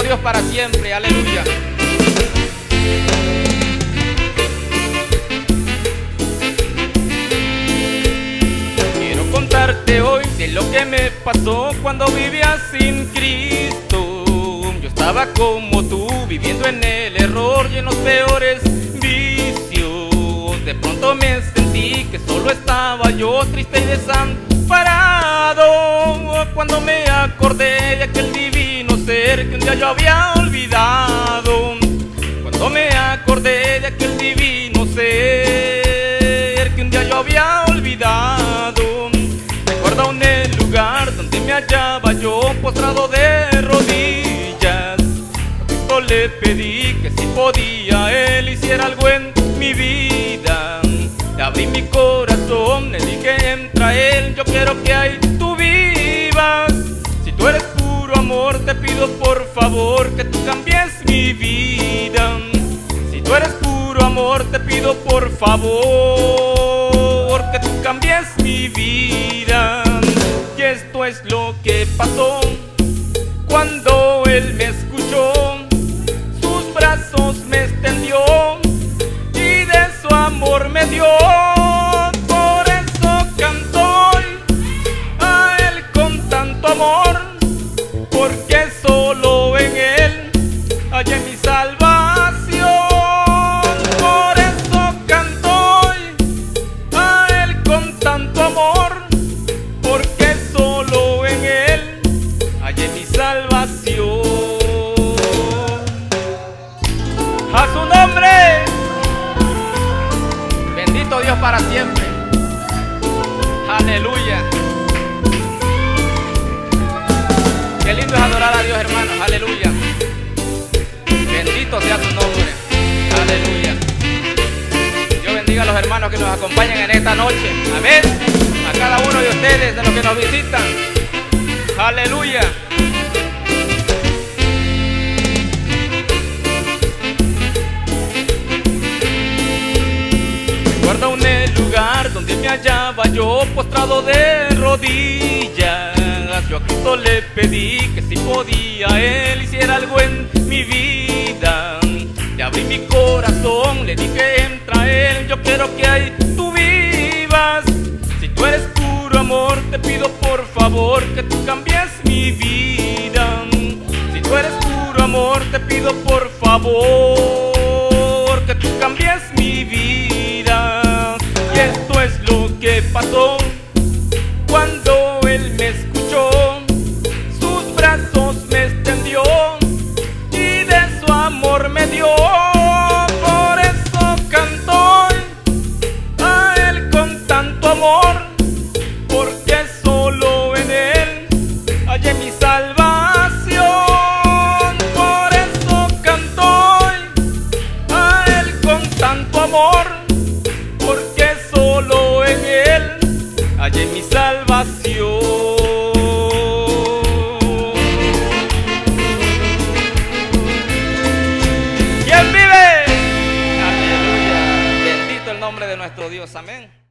Dios para siempre, aleluya. Quiero contarte hoy de lo que me pasó cuando vivía sin Cristo. Yo estaba como tú, viviendo en el error y en los peores vicios. De pronto me sentí que solo estaba yo, triste y desamparado, cuando me acordé de aquel divino ser que un día yo había olvidado. Cuando me acordé de aquel divino ser que un día yo había olvidado. Recuerdo aún el lugar donde me hallaba yo, postrado de rodillas. A Cristo le pedí que si podía Él hiciera algo en mi vida. Le abrí mi corazón, le dije entra Él, yo quiero que ahí tú vivas. Si tú eres puro amor, te pido por favor que tú cambies mi vida. Si tú eres puro amor, te pido por favor que tú cambies mi vida. Y esto es lo que pasó cuando Él me escuchó, sus brazos me extendió y de su amor me dio. Por eso canto hoy a Él con tanto amor, porque solo en Él hallé mi salvación. Por eso canto hoy a Él con tanto amor, porque solo en Él hallé mi salvación. A su nombre, bendito Dios para siempre. Aleluya. Qué lindo es adorar a Dios, hermanos. Aleluya. Bendito sea su nombre. Aleluya. Dios bendiga a los hermanos que nos acompañan en esta noche. Amén. A cada uno de ustedes, de los que nos visitan. Aleluya. Recuerdo aún el lugar donde me hallaba yo, postrado de rodillas. Yo a Cristo le pedí que si podía Él hiciera algo en mi vida. Le abrí mi corazón, le dije entra Él, yo quiero que ahí tú vivas. Si tú eres puro amor, te pido por favor que tú cambies mi vida. Si tú eres puro amor, te pido por favor que tú cambies mi vida. Y esto es lo que pasó cuando Él me escuchó, sus brazos me extendió y de su amor me dio. Por eso canto hoy a Él con tanto amor, porque solo en Él hallé mi salvación. Por eso canto hoy a Él con tanto amor, porque solo en Él hallé mi salvación. ¿Quién vive? Aleluya. Bendito el nombre de nuestro Dios. Amén.